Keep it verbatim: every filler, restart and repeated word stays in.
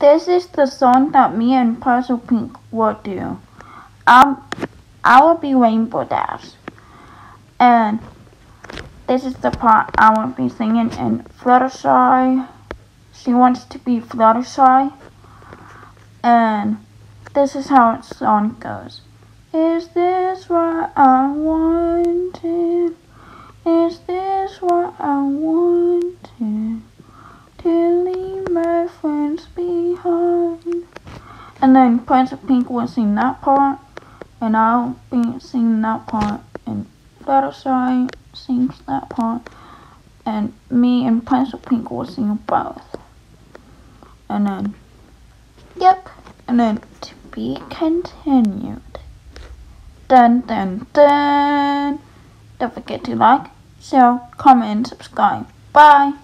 this is the song that me and PuzzlePink will do. Um, I will be Rainbow Dash. And this is the part I will be singing in Fluttershy. She wants to be Fluttershy. And this is how its song goes. Is this what I wanted? Is this what I wanted? To leave my friends behind. And then PuzzlePink will sing that part, and I'll be singing that part, and Fluttershy sings that part, and me and PuzzlePink will sing both. And then, yep, and then to be continued. Dun dun dun. Don't forget to like, share, comment, and subscribe. Bye.